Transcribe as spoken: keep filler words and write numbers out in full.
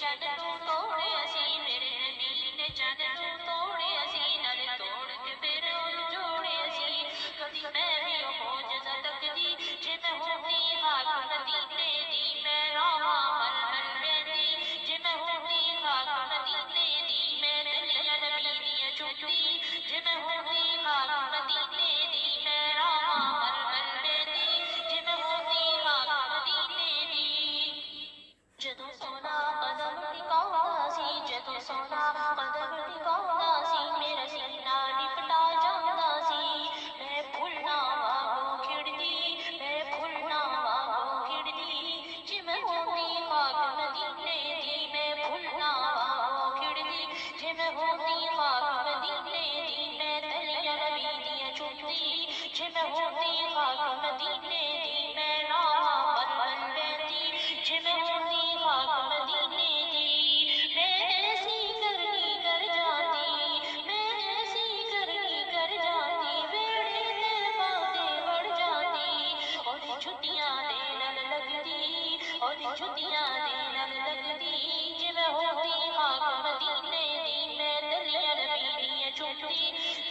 چند تو توڑے اسی میرے نبی نے چند تو توڑے اسی نال توڑ کے پھر اور جوڑے اسی کبھی میں بھی معجزہ تک دی جے میں ہوتی خاک مدینے دی میں راواں مل مل ویندی جے میں ہوتی خاک مدینے دی میں تلیاں نبی دیاں چمدی جے میں ہوتی خاک مدینے دی میں راواں مل مل ویندی جے میں ہوتی خاک مدینے دی جدوں سونا قدم ٹکاؤندا سی جدوں سونا قدم ٹکاؤندا سی میرا سینہ لپٹا جاندا سی میں پھلنا وانگوں کھڑدی میں پھلنا وانگوں کھڑدی جے میں ہوندی خاک مدینے دی میں پھلنا وانگوں کھڑدی جے میں ہوندی خاک مدینے دی میں تلیاں نبی دیاں چمدی جے میں ہوندی خاک مدینے دی میں راواں مل مل ویندی جے میں ہوندی خاک مدینے دی میں ایسی کرنی کر جاندی میں ایسی کرنی کر جاندی ویڑے تے باندے وڑ جاندی اور چھٹیاں دے نال لگدی اور چھٹیاں دے نال لگدی جے میں ہوندی خاک مدینے دی میں تلیاں نبی دیاں چمدی